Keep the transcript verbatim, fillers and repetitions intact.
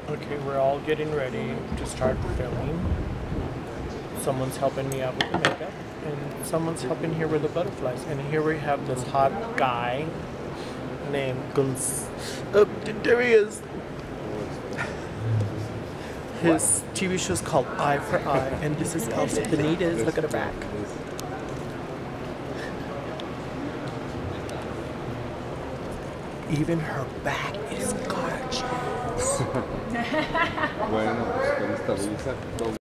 Okay, we're all getting ready to start filming. Someone's helping me out with the makeup, and someone's helping here with the butterflies. And here we have this hot guy named Gonz. Oh, there he is. His T V show is called Eye for Eye, and this is Elsa Benitez. Look at her back. Even her back is gorgeous. Bueno, pues con esta belleza.